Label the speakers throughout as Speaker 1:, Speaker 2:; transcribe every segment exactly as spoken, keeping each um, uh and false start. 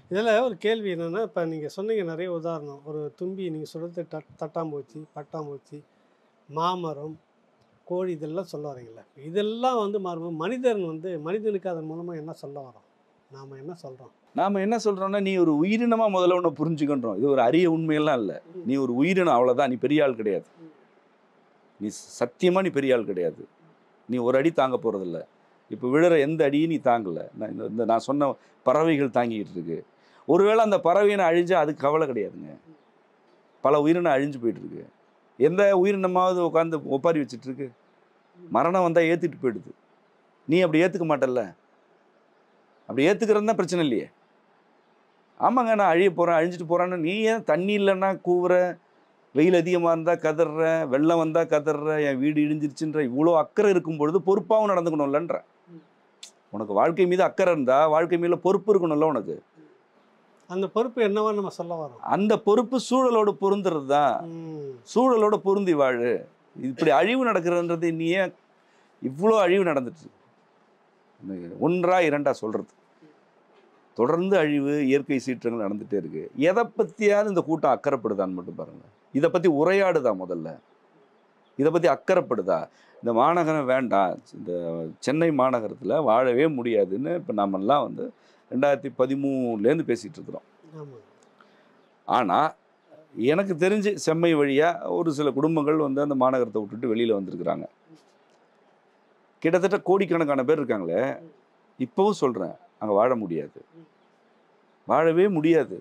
Speaker 1: இதில் ஒரு கேள்வி என்னென்னா, இப்போ நீங்கள் சொன்னீங்க நிறைய உதாரணம். ஒரு தும்பி நீங்கள் சொல்கிறது தட் தட்டாம்பூச்சி, பட்டாம்பூச்சி, மாமரம், கோழி இதெல்லாம் சொல்ல வரீங்கல்ல. இதெல்லாம் வந்து மாறும் மனிதன் வந்து மனிதனுக்கு அதன் மூலமாக என்ன சொல்ல வரோம்? நாம் என்ன சொல்கிறோம்?
Speaker 2: நாம என்ன சொல்றோம்னா, நீ ஒரு உயிரினமா முதல்ல உன்ன புரிஞ்சுக்கின்றோம். இது ஒரு அரிய உண்மையெல்லாம் இல்ல. நீ ஒரு உயிரினம் அவ்வளோதான். நீ பெரிய ஆள் கிடையாது. நீ சத்தியமா நீ பெரிய ஆள் கிடையாது. நீ ஒரு அடி தாங்க போறதில்ல. இப்போ விழுற எந்த அடியும் நீ தாங்கல. நான் இந்த இந்த நான் சொன்ன பறவைகள் தாங்கிட்டு இருக்கு. ஒருவேளை அந்த பறவையினம் அழிஞ்சா அதுக்கு கவலை கிடையாதுங்க. பல உயிரினம் அழிஞ்சு போயிட்டு இருக்கு. எந்த உயிரினமாவது உட்காந்து ஒப்பாரி வச்சுட்டு இருக்கு? மரணம் வந்தா ஏத்துட்டு போயிடுது. நீ அப்படி ஏத்துக்க மாட்டல்ல. அப்படி ஏத்துக்கிறது தான் பிரச்சனை இல்லையே. ஆமாங்க நான் அழிய போறேன், அழிஞ்சிட்டு போறேன்னு நீ ஏன் தண்ணி இல்லைன்னா கூவுற, வெயில் அதிகமாக இருந்தால் கதற, வெள்ளம் வந்தால் கதற, என் வீடு இடிஞ்சிருச்சுன்ற இவ்வளோ அக்கறை இருக்கும் பொழுது பொறுப்பாகவும் நடந்துக்கணும்லன்ற. உனக்கு வாழ்க்கை மீது அக்கறை இருந்தா வாழ்க்கை மீது பொறுப்பு இருக்கணும்ல உனக்கு.
Speaker 1: அந்த பொறுப்பு என்னவா நம்ம சொல்ல வரோம்?
Speaker 2: அந்த பொறுப்பு சூழலோடு பொருந்துறது தான். சூழலோட பொருந்தி வாழு. இப்படி அழிவு நடக்கிறதுன்றது நீ ஏன் இவ்வளோ அழிவு நடந்துட்டு ஒன்றா இரண்டா சொல்றது. தொடர்ந்து அழிவு, இயற்கை சீற்றங்கள் நடந்துகிட்டே இருக்கு. எதை பற்றியாவது இந்த கூட்டம் அக்கறைப்படுதான்னு மட்டும் பாருங்கள். இதை பற்றி உரையாடுதா முதல்ல? இதை பற்றி அக்கறைப்படுதா? இந்த மாநகரம் வேண்டாம், இந்த சென்னை மாநகரத்தில் வாழவே முடியாதுன்னு இப்போ நாமெல்லாம் வந்து ரெண்டாயிரத்தி பதிமூணுலேருந்து பேசிகிட்டு இருக்கிறோம். ஆனால் எனக்கு தெரிஞ்சு செம்மை வழியாக ஒரு சில குடும்பங்கள் வந்து அந்த மாநகரத்தை விட்டுட்டு வெளியில் வந்திருக்கிறாங்க. கிட்டத்தட்ட கோடிக்கணக்கான பேர் இருக்காங்களே. இப்போவும் சொல்கிறேன், அங்கே வாழ முடியாது, வாழவே முடியாது.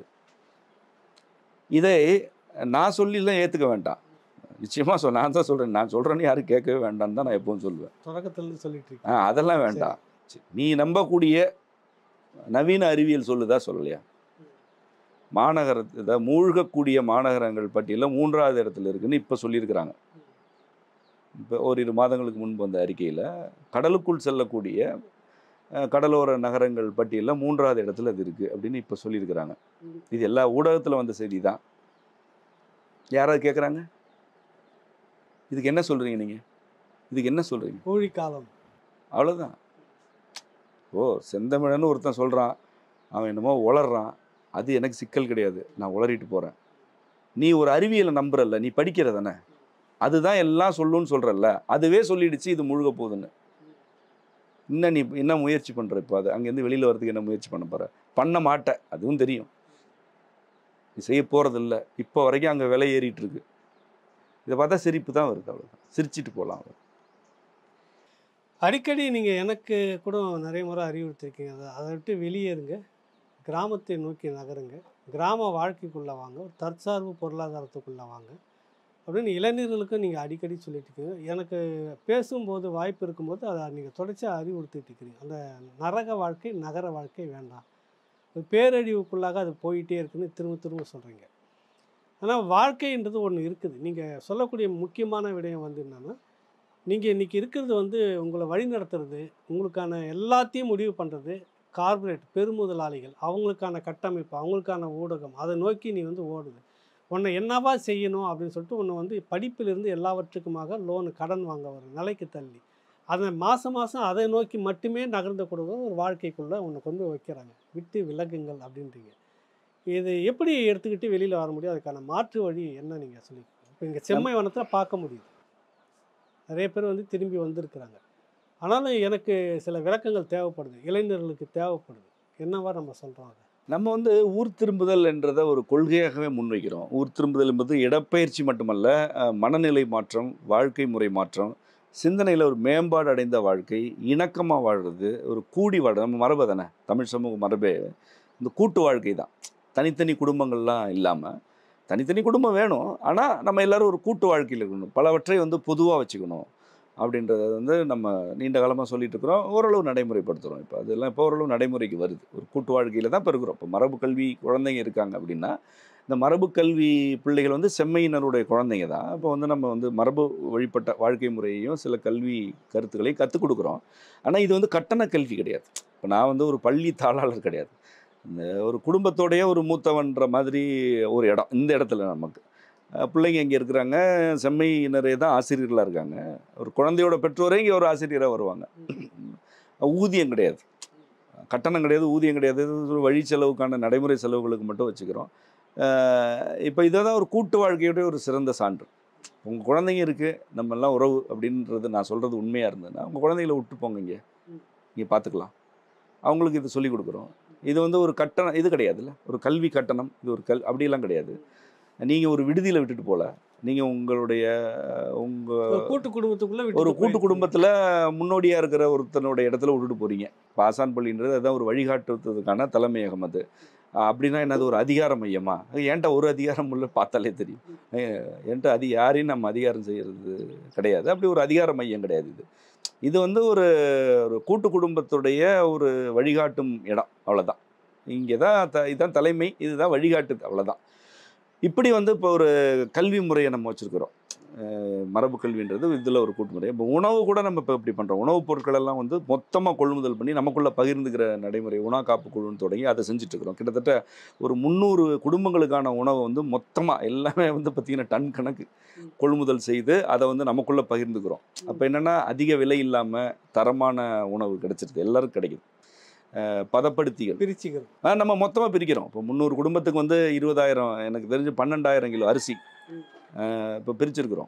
Speaker 2: இதை நான் சொல்லிலாம் ஏற்றுக்க வேண்டாம். நிச்சயமாக சொல் நான் தான் சொல்கிறேன். நான் சொல்கிறேன்னு யாரும் கேட்கவே வேண்டான்னு தான் நான் எப்பவும் சொல்லுவேன்.
Speaker 1: தொடக்கத்தில் சொல்லிட்டு
Speaker 2: ஆ அதெல்லாம் வேண்டாம். நீ நம்பக்கூடிய நவீன அறிவியல் சொல்லுதா சொல்லலையா? மாநகரத்தை மூழ்கக்கூடிய மாநகரங்கள் பட்டியலில் மூன்றாவது இடத்துல இருக்குன்னு இப்போ சொல்லியிருக்கிறாங்க. இப்போ ஓரிரு மாதங்களுக்கு முன்பு வந்த அறிக்கையில் கடலுக்குள் செல்லக்கூடிய கடலோர நகரங்கள் பட்டியலில் மூன்றாவது இடத்துல அது இருக்குது அப்படின்னு இப்போ சொல்லியிருக்கிறாங்க. இது எல்லா ஊடகத்தில் வந்த செய்தி தான். யாராவது கேட்குறாங்க? இதுக்கு என்ன சொல்கிறீங்க நீங்கள்? இதுக்கு என்ன சொல்கிறீங்க?
Speaker 1: கோழிக்காலம்
Speaker 2: அவ்வளோதான். ஓ செந்தமிழன்னு ஒருத்தன் சொல்கிறான், அவன் என்னமோ உளறான், அது எனக்கு சிக்கல் கிடையாது, நான் உளறிட்டு போகிறேன். நீ ஒரு அறிவியலை நம்புறல்ல, நீ படிக்கிறதானே, அதுதான் எல்லாம் சொல்லுன்னு சொல்கிறல்ல, அதுவே சொல்லிடுச்சு இது முழுக போகுதுன்னு. இன்னும் நீ என்ன முயற்சி பண்ணுற? இப்போ அது அங்கேருந்து வெளியில் வரதுக்கு என்ன முயற்சி பண்ண போகிற? பண்ண மாட்டேன், அதுவும் தெரியும். நீ செய்ய போகிறதில்ல. இப்போ வரைக்கும் அங்கே விலை ஏறிட்டு இருக்கு. இதை பார்த்தா சிரிப்பு தான் வருது. அவ்வளோதான், சிரிச்சிட்டு போகலாம். அவ்வளோ
Speaker 1: அடிக்கடி நீங்கள் எனக்கு கூட நிறைய முறை அறிவுறுத்திருக்கீங்க. அதை அதை விட்டு வெளியேறுங்க, கிராமத்தை நோக்கி நகருங்க, கிராம வாழ்க்கைக்குள்ளே வாங்க, ஒரு தற்சார்பு பொருளாதாரத்துக்குள்ளே வாங்க அப்படின்னு இளைஞர்களுக்கும் நீங்கள் அடிக்கடி சொல்லிட்டு இருக்கீங்க. எனக்கு பேசும்போது வாய்ப்பு இருக்கும்போது அதை நீங்கள் தொடர்ச்சியாக அறிவுறுத்திட்டு இருக்கிறீங்க. அந்த நரக வாழ்க்கை நகர வாழ்க்கை வேண்டாம், ஒரு பேரழிவுக்குள்ளாக அது போயிட்டே இருக்குன்னு திரும்ப திரும்ப சொல்கிறீங்க. ஆனால் வாழ்க்கைன்றது ஒன்று இருக்குது. நீங்கள் சொல்லக்கூடிய முக்கியமான விடயம் வந்து என்னென்னா, நீங்கள் இன்றைக்கி இருக்கிறது வந்து உங்களை வழி நடத்துறது, உங்களுக்கான எல்லாத்தையும் முடிவு பண்ணுறது கார்ப்பரேட் பெருமுதலாளிகள், அவங்களுக்கான கட்டமைப்பு, அவங்களுக்கான ஊடகம், அதை நோக்கி நீ வந்து ஓடுது. உன்னை என்னவா செய்யணும் அப்படின்னு சொல்லிட்டு உன்னை வந்து படிப்பிலிருந்து எல்லாவற்றுக்குமாக லோனு கடன் வாங்க வர நிலைக்கு தள்ளி, அதை மாதம் மாதம் அதை நோக்கி மட்டுமே நகர்ந்து கொடுக்க ஒரு வாழ்க்கைக்குள்ளே உன்னை கொண்டு வைக்கிறாங்க. விட்டு விலகுங்கள் அப்படின்றீங்க. இது எப்படி எடுத்துக்கிட்டு வெளியில் வர முடியும்? அதுக்கான மாற்று வழி என்ன நீங்கள் சொல்லி? இப்போ இங்கே செம்மை வனத்தில் பார்க்க முடியுது, நிறைய பேர் வந்து திரும்பி வந்திருக்கிறாங்க. ஆனாலும் எனக்கு சில விளக்கங்கள் தேவைப்படுது, இளைஞர்களுக்கு தேவைப்படுது. என்னவா நம்ம சொல்கிறோம்? அதை
Speaker 2: நம்ம வந்து ஊர் திரும்புதல் என்றதை ஒரு கொள்கையாகவே முன்வைக்கிறோம். ஊர் திரும்புதல் என்பது இடப்பெயர்ச்சி மட்டுமல்ல, மனநிலை மாற்றம், வாழ்க்கை முறை மாற்றம், சிந்தனையில் ஒரு மேம்பாடு அடைந்த வாழ்க்கை, இணக்கமாக வாழ்கிறது, ஒரு கூடி வாழ் நம்ம மரபு தானே, தமிழ் சமூக மரபே இந்த கூட்டு வாழ்க்கை தான். தனித்தனி குடும்பங்கள்லாம் இல்லாமல், தனித்தனி குடும்பம் வேணும், ஆனால் நம்ம எல்லோரும் ஒரு கூட்டு வாழ்க்கையில் இருக்கணும், பலவற்றை வந்து பொதுவாக வச்சுக்கணும் அப்படின்றத வந்து நம்ம நீண்ட காலமாக சொல்லிட்டு இருக்கிறோம். ஓரளவு நடைமுறைப்படுத்துகிறோம். இப்போ அதெல்லாம் இப்போ ஓரளவு நடைமுறைக்கு வருது. ஒரு கூட்டு வாழ்க்கையில் தான் இப்போ இருக்கிறோம். இப்போ மரபு கல்வி குழந்தைங்க இருக்காங்க அப்படின்னா, இந்த மரபு கல்வி பிள்ளைகள் வந்து செம்மையினருடைய குழந்தைங்க தான். இப்போ வந்து நம்ம வந்து மரபு வழிபட்ட வாழ்க்கை முறையையும் சில கல்வி கருத்துக்களையும் கற்றுக் கொடுக்குறோம். ஆனால் இது வந்து கட்டண கல்வி கிடையாது. இப்போ நான் வந்து ஒரு பள்ளி தாளாளர் கிடையாது. இந்த ஒரு குடும்பத்தோடையே ஒரு மூத்தவன்ற மாதிரி ஒரு இடம், இந்த இடத்துல நமக்கு பிள்ளைங்க இங்கே இருக்கிறாங்க, செம்மையினரே தான் ஆசிரியர்களாக இருக்காங்க. ஒரு குழந்தையோட பெற்றோரே இங்கே ஒரு ஆசிரியராக வருவாங்க. ஊதியம் கிடையாது, கட்டணம் கிடையாது, ஊதியம் கிடையாது, இது வழி செலவுக்கான நடைமுறை செலவுகளுக்கு மட்டும் வச்சுக்கிறோம். இப்போ இதை தான் ஒரு கூட்டு வாழ்க்கையுடைய ஒரு சிறந்த சான்று. உங்கள் குழந்தைங்க இருக்குது, நம்ம எல்லாம் உறவு அப்படின்றது நான் சொல்கிறது உண்மையாக இருந்ததுன்னா உங்கள் குழந்தைகளை விட்டு போங்க, இங்கே இங்கே பார்த்துக்கலாம், அவங்களுக்கு இது சொல்லிக் கொடுக்குறோம். இது வந்து ஒரு கட்டணம் இது கிடையாதுல்ல, ஒரு கல்வி கட்டணம், இது ஒரு கல் அப்படிலாம் கிடையாது. நீங்கள் ஒரு விடுதியில் விட்டுட்டு போகல, நீங்கள் உங்களுடைய உங்கள்
Speaker 1: கூட்டு குடும்பத்துக்குள்ளே
Speaker 2: ஒரு கூட்டு குடும்பத்தில் முன்னோடியாக இருக்கிற ஒருத்தனுடைய இடத்துல விட்டுட்டு போகிறீங்க. இப்போ ஆசான் பள்ளின்றது அதுதான் ஒரு வழிகாட்டுறதுக்கான தலைமையகம். அது அப்படின்னா என்னது, ஒரு அதிகார மையமா? ஏன்ட்ட ஒரு அதிகாரம் உள்ள பார்த்தாலே தெரியும். என்கிட்ட அது யாரையும் நம்ம அதிகாரம் செய்கிறது கிடையாது. அப்படி ஒரு அதிகார மையம் கிடையாது. இது இது வந்து ஒரு ஒரு கூட்டு குடும்பத்துடைய ஒரு வழிகாட்டும் இடம், அவ்வளோதான். இங்கே தான் த இதுதான் தலைமை, இதுதான் வழிகாட்டுது, அவ்வளோதான். இப்படி வந்து இப்போ ஒரு கல்வி முறையை நம்ம வச்சுருக்கிறோம். மரபு கல்வின்றது இதில் ஒரு கூட்டுமுறை. இப்போ உணவு கூட நம்ம இப்போ இப்படி பண்ணுறோம். உணவுப் பொருட்களெல்லாம் வந்து மொத்தமாக கொள்முதல் பண்ணி நமக்குள்ளே பகிர்ந்துக்கிற நடைமுறை உணா காப்பு குழுன்னு தொடங்கி அதை செஞ்சுட்ருக்குறோம். கிட்டத்தட்ட ஒரு முந்நூறு குடும்பங்களுக்கான உணவை வந்து மொத்தமாக எல்லாமே வந்து பார்த்திங்கன்னா டன் கணக்கு கொள்முதல் செய்து அதை வந்து நமக்குள்ளே பகிர்ந்துக்கிறோம். அப்போ என்னென்னா அதிக விலை இல்லாமல் தரமான உணவு கிடச்சிருது, எல்லோரும் கிடைக்குது. பதப்படுத்திகள்
Speaker 1: பிரிச்சுக்கிறோம்,
Speaker 2: நம்ம மொத்தமாக பிரிக்கிறோம். இப்போ முந்நூறு குடும்பத்துக்கு வந்து இருபதாயிரம், எனக்கு தெரிஞ்சு பன்னெண்டாயிரம் கிலோ அரிசி இப்போ பிரிச்சிருக்கிறோம்.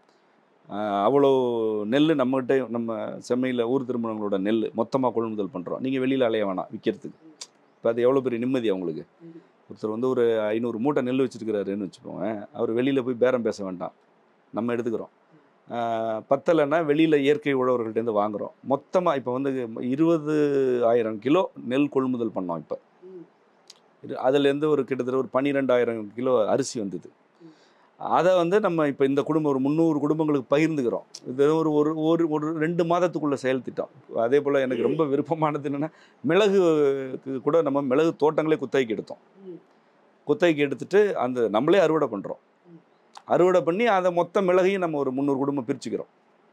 Speaker 2: அவ்வளோ நெல் நம்மகிட்ட, நம்ம செம்மையில் ஊர் திருமணங்களோட நெல் மொத்தமாக கொள்முதல் பண்ணுறோம். நீங்கள் வெளியில் அலைய வேணாம் விற்கிறதுக்கு. இப்போ அது எவ்வளோ பெரிய நிம்மதி அவங்களுக்கு. ஒருத்தர் வந்து ஒரு ஐநூறு மூட்டை நெல் வச்சுருக்கிறாருன்னு வச்சுக்கோங்க, அவர் வெளியில் போய் பேரம் பேச வேண்டாம், நம்ம எடுத்துக்கிறோம். பத்தலைன்னா வெளியில் இயற்கை உழவர்கள்ட்டேருந்து வாங்குகிறோம். மொத்தமாக இப்போ வந்து இருபது ஆயிரம் கிலோ நெல் கொள்முதல் பண்ணோம். இப்போ அதுலேருந்து ஒரு கிட்டத்தட்ட ஒரு பன்னிரெண்டாயிரம் கிலோ அரிசி வந்தது. அதை வந்து நம்ம இப்போ இந்த குடும்பம் ஒரு முந்நூறு குடும்பங்களுக்கு பகிர்ந்துக்கிறோம். இது ஒரு ஒரு ஒரு ஒரு ரெண்டு மாதத்துக்குள்ளே செயல் திட்டம். அதே போல் எனக்கு ரொம்ப விருப்பமானது என்னென்னா, மிளகுக்கு கூட நம்ம மிளகு தோட்டங்களே குத்தகைக்கு எடுத்தோம். குத்தகைக்கு எடுத்துகிட்டு அந்த நம்மளே அறுவடை பண்ணுறோம். அறுவடை பண்ணி அதை மொத்த மிளகையும் நம்ம ஒரு முந்நூறு குடும்பம் பிரிச்சுக்கிறோம்.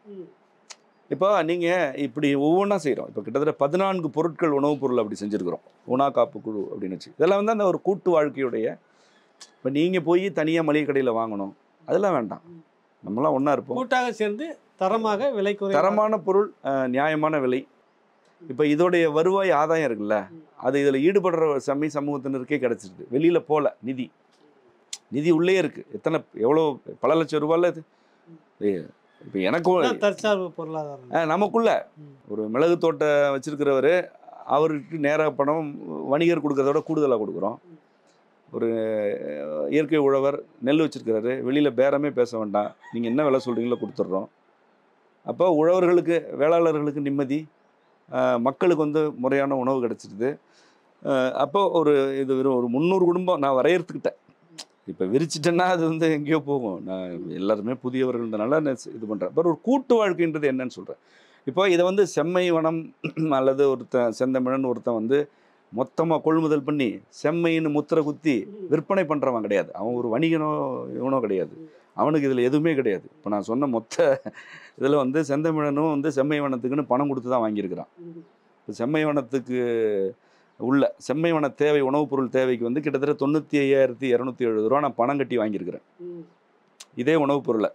Speaker 2: இப்போ நீங்கள் இப்படி ஒவ்வொன்றா செய்கிறோம். இப்போ கிட்டத்தட்ட பதினான்கு பொருட்கள் உணவுப் பொருள் அப்படி செஞ்சுருக்கிறோம், உணா காப்பு குழு அப்படின்னு வச்சு. இதெல்லாம் வந்து அந்த ஒரு கூட்டு வாழ்க்கையுடைய. இப்போ நீங்கள் போய் தனியாக மளிகை கடையில் வாங்கணும், அதெல்லாம் வேண்டாம். நம்மளாம் ஒன்றா இருப்போம்,
Speaker 1: கூட்டாக சேர்ந்து தரமாக விலை குறை
Speaker 2: தரமான பொருள், நியாயமான விலை. இப்போ இதோடைய வருவாய் ஆதாயம் இருக்குல்ல, அது இதில் ஈடுபடுற சமய சமூகத்தினருக்கே கிடச்சிருக்கு. வெளியில் போகல, நிதி நிதி உள்ளே இருக்குது. எத்தனை எவ்வளோ பல லட்சம் ரூபாயில் இது. இப்போ எனக்கும்
Speaker 1: தற்சார்பு பொருளாதாரம்.
Speaker 2: நமக்குள்ள ஒரு மிளகு தோட்டம் வச்சுருக்கிறவர், அவருக்கு நேராக பணம் வணிகர் கொடுக்குறதோட கூடுதலாக கொடுக்குறோம். ஒரு இயற்கை உழவர் நெல் வச்சுருக்கிறாரு, வெளியில் பேரமே பேச வேண்டாம், நீங்கள் என்ன விலை சொல்கிறீங்களோ கொடுத்துட்றோம். அப்போ உழவர்களுக்கு, வேளாளர்களுக்கு நிம்மதி, மக்களுக்கு வந்து முறையான உணவு கிடச்சிருது. அப்போது ஒரு இது வெறும் ஒரு முந்நூறு குடும்பம் நான் வரையறுத்துக்கிட்டேன். இப்போ விரிச்சிட்டேன்னா அது வந்து எங்கேயோ போகும். நான் எல்லாருமே புதியவர்கள்ன்றனால நான் இது பண்ணுறேன். இப்போ ஒரு கூட்டு வாழ்க்கைன்றது என்னன்னு சொல்கிறேன். இப்போ இதை வந்து செம்மை வனம் அல்லது ஒருத்தன் செந்தமிழன் ஒருத்தன் வந்து மொத்தமாக கொள்முதல் பண்ணி செம்மைன்னு முத்திரை குத்தி விற்பனை பண்ணுறவன் கிடையாது. அவன் ஒரு வணிகனோ இவனோ கிடையாது. அவனுக்கு இதில் எதுவுமே கிடையாது. இப்போ நான் சொன்ன மொத்த இதில் வந்து செந்தமிழனும் வந்து செம்மை வனத்துக்குன்னு பணம் கொடுத்து தான் வாங்கியிருக்கிறான். இப்போ செம்மை வனத்துக்கு உள்ள செம்மை வன தேவை, உணவுப் பொருள் தேவைக்கு வந்து கிட்டத்தட்ட தொண்ணூற்றி ஐயாயிரத்தி இரநூத்தி எழுபது ரூபா நான் பணம் கட்டி வாங்கியிருக்கிறேன். இதே உணவுப் பொருளை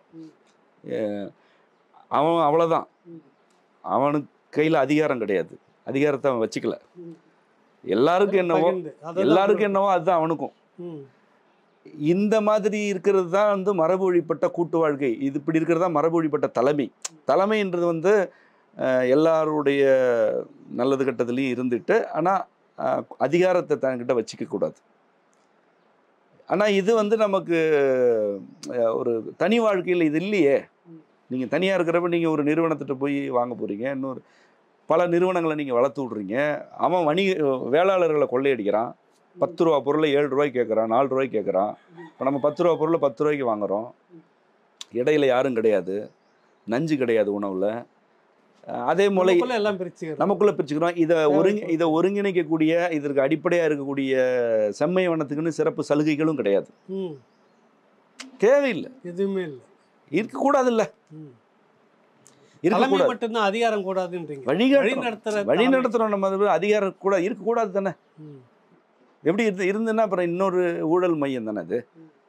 Speaker 2: அவன் அவ்வளோதான். அவனுக்கு கையில் அதிகாரம் கிடையாது, அதிகாரத்தை அவன் வச்சுக்கல. எல்லாருக்கும் என்னவோ எல்லாருக்கும் என்னவோ அதுதான் அவனுக்கும். இந்த மாதிரி இருக்கிறது தான் வந்து மரபு வழிபட்ட கூட்டு வாழ்க்கை. இது இப்படி இருக்கிறது தான் மரபு வழிபட்ட தலைமை. தலைமைன்றது வந்து எல்லாருடைய நல்லது கட்டத்துலேயும் இருந்துட்டு, ஆனால் அதிகாரத்தை தன்கிட்ட வச்சுக்க கூடாது. ஆனால் இது வந்து நமக்கு ஒரு தனி வாழ்க்கையில் இது இல்லையே. நீங்கள் தனியாக இருக்கிறப்ப நீங்கள் ஒரு நிறுவனத்திட்ட போய் வாங்க போகிறீங்க, இன்னொரு பல நிறுவனங்களை நீங்கள் வளர்த்து விட்றீங்க. அவன் வணிக வேளாளர்களை கொள்ளையடிக்கிறான். பத்து ரூபா பொருளை ஏழு ரூபாய்க்கு கேட்குறான், நாலு ரூபாய்க்கு கேட்குறான். இப்போ நம்ம பத்து ரூபா பொருளை பத்து ரூபாய்க்கு வாங்குகிறோம். இடையில யாரும் கிடையாது, நஞ்சு கிடையாது உணவில். அதே போல
Speaker 1: எல்லாம் பிரிச்சு
Speaker 2: நமக்குள்ளே பிரிச்சுக்கிறோம். இதை ஒருங்கி இதை ஒருங்கிணைக்கக்கூடிய, இதற்கு அடிப்படையாக இருக்கக்கூடிய செம்மை வனத்துக்குன்னு சிறப்பு சலுகைகளும் கிடையாது, தேவையில்லை,
Speaker 1: எதுவுமே இல்லை,
Speaker 2: இருக்கக்கூடாது. இல்லை
Speaker 1: இருக்கக்கூடாது, மட்டும்தான் அதிகாரம் கூடாதுன்றீங்க.
Speaker 2: வழி நடத்துற வழி நடத்துகிறோம் நம்ம, அதிகாரம் கூட இருக்கக்கூடாது தானே. எப்படி இருந்து இருந்துன்னா அப்புறம் இன்னொரு ஊழல் மையம் தானே அது,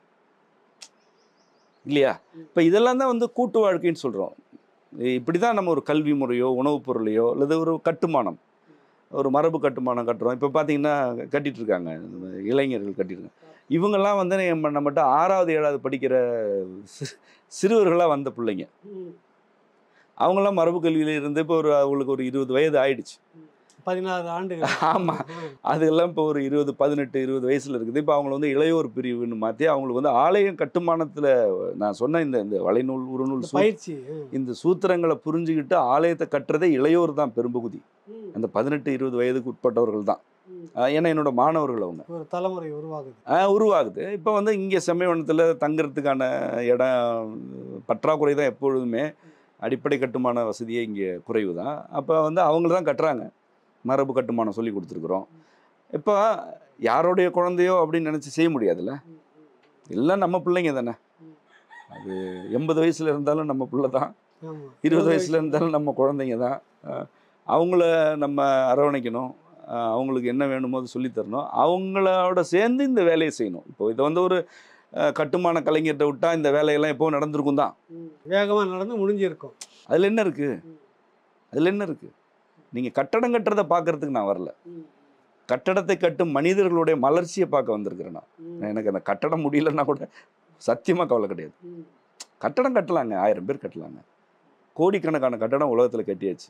Speaker 2: இல்லையா? இப்போ இதெல்லாம் தான் வந்து கூட்டு வாழ்க்கைன்னு சொல்கிறோம். இப்படி தான் நம்ம ஒரு கல்வி முறையோ உணவுப் பொருளையோ அல்லது ஒரு கட்டுமானம், ஒரு மரபு கட்டுமானம் கட்டுறோம். இப்போ பார்த்தீங்கன்னா கட்டிட்டு இருக்காங்க, இளைஞர்கள் கட்டியிருக்காங்க. இவங்கெல்லாம் வந்து நம்ம நம்மகிட்ட ஆறாவது ஏழாவது படிக்கிற சி சிறுவர்களாக வந்த பிள்ளைங்க. அவங்களாம் மரபு கல்வியில் இருந்து இப்போ ஒரு அவங்களுக்கு ஒரு இருபது வயது ஆயிடுச்சு.
Speaker 1: பதினாறு ஆண்டுகள்.
Speaker 2: ஆமாம், அதெல்லாம் இப்போ ஒரு இருபது பதினெட்டு இருபது வயசில் இருக்குது. இப்போ அவங்கள வந்து இளையோர் பிரிவுன்னு மாற்றி அவங்களுக்கு வந்து ஆலயம் கட்டுமானத்தில் நான் சொன்ன இந்த இந்த வலைநூல் உருநூல்
Speaker 1: பயிற்சி,
Speaker 2: இந்த சூத்திரங்களை புரிஞ்சுக்கிட்டு ஆலயத்தை கட்டுறதே இளையோர் தான் பெரும்பகுதி. அந்த பதினெட்டு இருபது வயதுக்கு உட்பட்டவர்கள் தான். ஏன்னா என்னோட மாணவர்கள் அவங்க
Speaker 1: ஒரு தலைமுறை உருவாகுது
Speaker 2: உருவாகுது. இப்போ வந்து இங்கே செம்மைவனத்தில் தங்குறதுக்கான இடம் பற்றாக்குறை தான் எப்பொழுதுமே. அடிப்படை கட்டுமான வசதியே இங்கே குறைவு தான். அப்போ வந்து அவங்கள தான் கட்டுறாங்க. மரபு கட்டுமானம் சொல்லி கொடுத்துருக்குறோம். இப்போ யாரோடைய குழந்தையோ அப்படின்னு நினச்சி செய்ய முடியாதுல்ல. எல்லாம் நம்ம பிள்ளைங்க தானே. அது எண்பது வயசில் இருந்தாலும் நம்ம பிள்ளை தான், இருபது வயசில் இருந்தாலும் நம்ம குழந்தைங்க தான். அவங்கள நம்ம அரவணைக்கணும், அவங்களுக்கு என்ன வேணுமோ அதை சொல்லித்தரணும், அவங்களோட சேர்ந்து இந்த வேலையை செய்யணும். இப்போ இதை வந்து ஒரு கட்டுமான கலைஞர்கிட்ட விட்டால் இந்த வேலையெல்லாம் எப்போ நடந்திருக்கும் தான்,
Speaker 1: வேகமாக நடந்து முடிஞ்சிருக்கும்.
Speaker 2: அதில் என்ன இருக்குது? அதில் என்ன இருக்குது? நீங்கள் கட்டடம் கட்டுறதை பார்க்கறதுக்கு நான் வரல, கட்டடத்தை கட்டும் மனிதர்களுடைய மலர்ச்சியை பார்க்க வந்திருக்கிறேன் நான். எனக்கு அந்த கட்டடம் முடியலன்னா கூட சத்தியமாக கவலை கிடையாது. கட்டடம் கட்டலாங்க, ஆயிரம் பேர் கட்டலாங்க, கோடிக்கணக்கான கட்டடம் உலகத்தில் கட்டியாச்சு.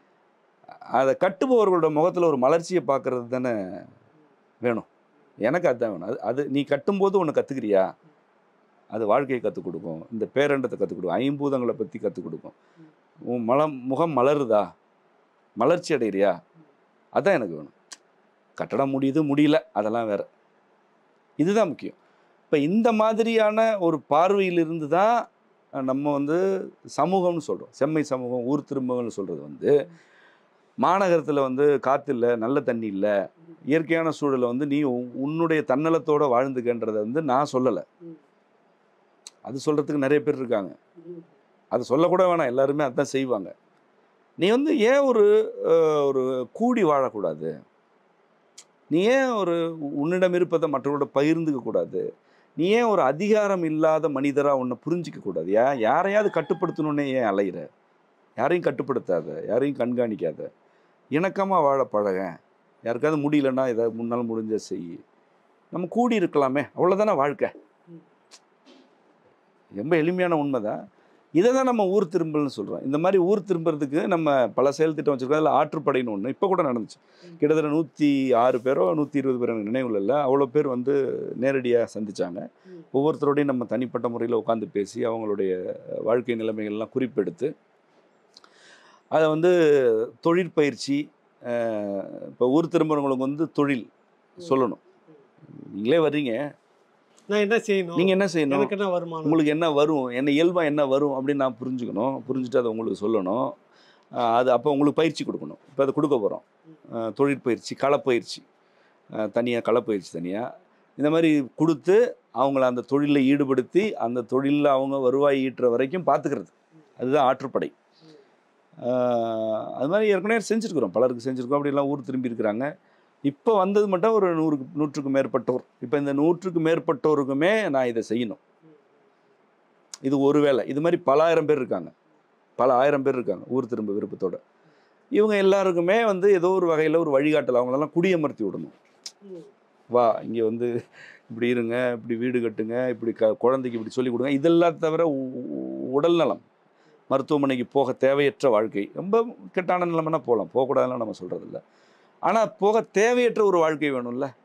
Speaker 2: அதை கட்டுபவர்களோட முகத்தில் ஒரு மலர்ச்சியை பார்க்கறது தானே வேணும். எனக்கு அதுதான் வேணும். அது அது நீ கட்டும்போது ஒன்று கற்றுக்கிறியா, அது வாழ்க்கையை கற்றுக் கொடுக்கும், இந்த பேரண்டத்தை கற்றுக் கொடுக்கும், ஐம்பூதங்களை பற்றி கற்றுக் கொடுக்கும். உன் மலம் முகம் மலருதா, மலர்ச்சி அடைகிறியா, அதான் எனக்கு வேணும். கட்டடம் முடியுது முடியல அதெல்லாம் வேற, இதுதான் முக்கியம். இப்போ இந்த மாதிரியான ஒரு பார்வையிலிருந்து தான் நம்ம வந்து சமூகம்னு சொல்கிறோம். செம்மை சமூகம், ஊர் திரும்புகள்னு சொல்கிறது வந்து மாநகரத்தில் வந்து காற்று இல்லை, நல்ல தண்ணி இல்லை, இயற்கையான சூழலை வந்து நீ உன்னுடைய தன்னலத்தோடு வாழ்ந்துக்கன்றதை வந்து நான் சொல்லலை. அது சொல்கிறதுக்கு நிறைய பேர் இருக்காங்க. அது சொல்லக்கூட வேணாம், எல்லாருமே அதுதான் செய்வாங்க. நீ வந்து ஏன் ஒரு ஒரு கூடி வாழக்கூடாது? நீ ஏன் ஒரு உன்னிடம் இருப்பதை மற்றவங்களோட பகிர்ந்துக்க கூடாது? நீ ஏன் ஒரு அதிகாரம் இல்லாத மனிதராக உன்னை புரிஞ்சிக்க கூடாது? ஏன் யாரையாவது கட்டுப்படுத்தணுன்னே ஏன் அலையிற? யாரையும் கட்டுப்படுத்தாத, யாரையும் கண்காணிக்காத, இணக்கமாக வாழ பழக. யாருக்காவது முடியலன்னா ஏதாவது முன்னால் முடிஞ்ச செய். நம்ம கூடி இருக்கலாமே, அவ்வளோதானே வாழ்க்கை. ரொம்ப எளிமையான உண்மை தான். இதை தான் நம்ம ஊர் திரும்பல்னு சொல்கிறோம். இந்த மாதிரி ஊர் திரும்புறதுக்கு நம்ம பல செயல் திட்டம் வச்சுருக்கோம். அதில் ஆற்றுப்படைன்னு ஒன்று இப்போ கூட நடந்துச்சு. கிட்டத்தட்ட நூற்றி ஆறு பேரோ நூற்றி இருபது பேர் எனக்கு நினைவில் இல்லை, அவ்வளோ பேர் வந்து நேரடியாக சந்தித்தாங்க. ஒவ்வொருத்தரோடையும் நம்ம தனிப்பட்ட முறையில் உட்காந்து பேசி அவங்களுடைய வாழ்க்கை நிலைமைகள்லாம் குறிப்பெடுத்து அதை வந்து தொழிற்பயிற்சி. இப்போ ஊர் திரும்புறவங்களுக்கு வந்து தொழில் சொல்லணும். நீங்களே வர்றீங்க,
Speaker 1: நான் என்ன செய்யணும்,
Speaker 2: நீங்கள் என்ன செய்யணும்,
Speaker 1: எனக்கு என்ன வருமானம்,
Speaker 2: உங்களுக்கு என்ன வரும், என்ன இயல்பாக என்ன வரும் அப்படின்னு நான் புரிஞ்சுக்கணும். புரிஞ்சுட்டு அதை உங்களுக்கு சொல்லணும். அது அப்போ உங்களுக்கு பயிற்சி கொடுக்கணும். இப்போ அதை கொடுக்க போகிறோம். தொழிற்பயிற்சி, களப்பயிற்சி தனியாக, களப்பயிற்சி தனியாக, இந்த மாதிரி கொடுத்து அவங்கள அந்த தொழிலில் ஈடுபடுத்தி அந்த தொழிலில் அவங்க வருவாய் ஈட்டுற வரைக்கும் பார்த்துக்கிறது. அதுதான் ஆற்றுப்படை. அது மாதிரி ஏற்கனவே செஞ்சுருக்குறோம், பலருக்கு செஞ்சுருக்கோம். அப்படிலாம் ஊர் திரும்பி இருக்கிறாங்க. இப்போ வந்தது மட்டும் ஒரு நூறுக்கு நூற்றுக்கு மேற்பட்டோர். இப்போ இந்த நூற்றுக்கு மேற்பட்டோருக்குமே நான் இதை செய்யணும். இது ஒரு வேளை. இது மாதிரி பல ஆயிரம் பேர் இருக்காங்க, பல ஆயிரம் பேர் இருக்காங்க ஊர் திரும்ப விருப்பத்தோட. இவங்க எல்லாருக்குமே வந்து ஏதோ ஒரு வகையில் ஒரு வழிகாட்டல், அவங்களெல்லாம் குடியமர்த்தி விடணும். வா இங்கே வந்து இப்படி இருங்க, இப்படி வீடு கட்டுங்க, இப்படி க குழந்தைக்கு இப்படி சொல்லிக் கொடுங்க. இதெல்லாம் தவிர உடல் நலம், மருத்துவமனைக்கு போக தேவையற்ற வாழ்க்கை, ரொம்ப கெட்டான நிலைமைனா போகலாம், போகக்கூடாதுலாம் நம்ம சொல்கிறதில்ல. ஆனால் போக தேவையற்ற ஒரு வாழ்க்கை வேணும்ல.